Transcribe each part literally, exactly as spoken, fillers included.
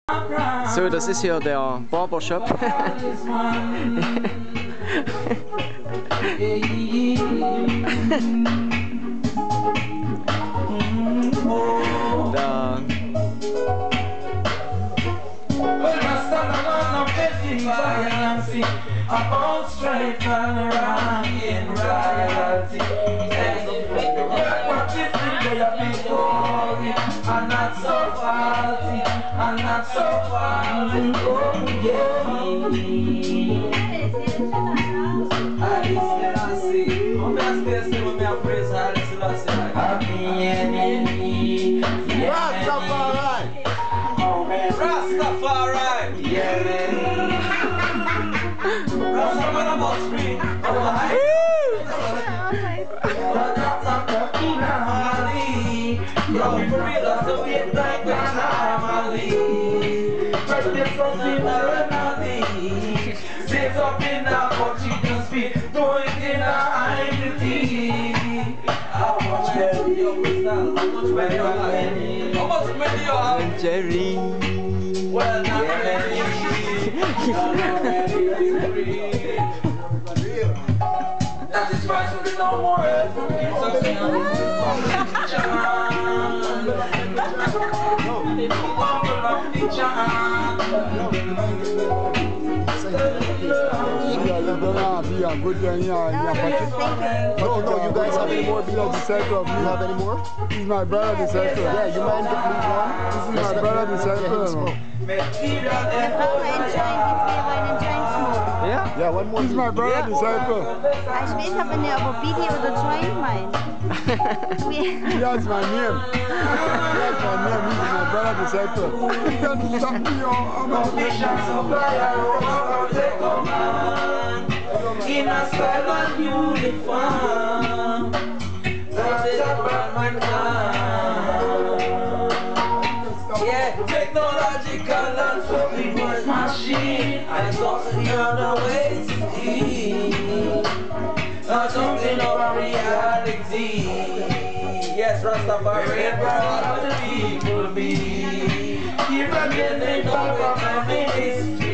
So, das ist hier der Barbershop. Da. I'm not so faulty, I'm not so faulty, oh yeah. I see, I'm not still I'm not praise Happy Rastafari, Rastafari, yeah. Rastafari must be alive. Yo, for real, that's the way like when I'm Ali. First there's something that I'm Ali. Say something now, but she just be doing it now, I'm the tea. How much money you have? How much money you have? How much money you have? Jerry. Well, not many. Not many. That is why there's no more help from me. Good day, yeah, yeah, no, no, you guys have any more beers? The circle of you have any more? This is my brother, the circle. Yeah, you mind get me one? This is my brother, the circle. Ja? Yeah, one more. This is my brother, the circle. Ich weiß aber nicht, ob Video oder Joint meint. That's my name. That's my name. This is my brother, the circle. You can't stop me, I'm in a style and uniform, that's it about my time. Yeah, technological and fully machine. I thought the other ways to be, not something of reality. Yes, Rastafari, proud of the people be. Here again they know what I'm in history.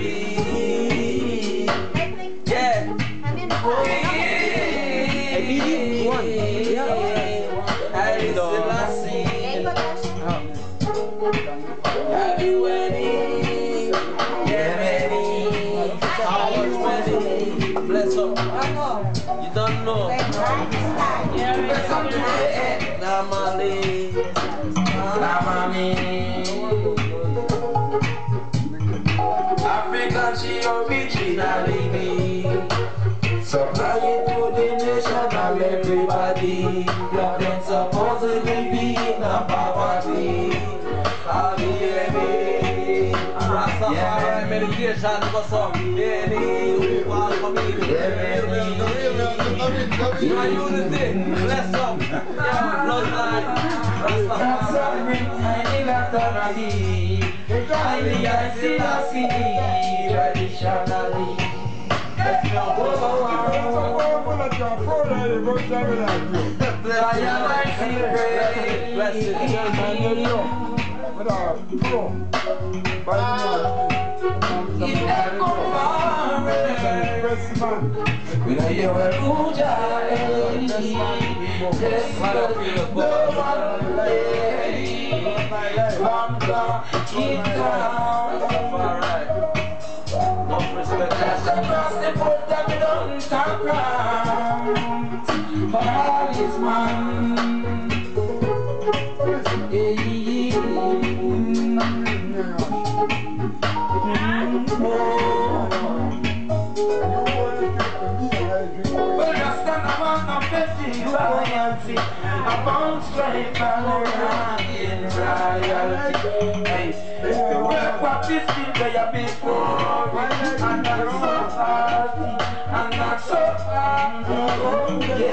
Yeah. Hey, medium one. Yeah. I still I see. Have you any? Yeah, many. How much money? Bless up. You don't know. Bless up to the head. Namale. Namale. African, she originally me. Supply it to the national everybody. Black men supposedly be in a poverty. I'll be heavy. Rastafari meditation for some. Any one for me. You are unity. Bless up. Bloodline. Rastafari. I still I see traditionally. I bounce straight from around in reality. Hey, the work what this thing they are before, and not so hard, and not so hard.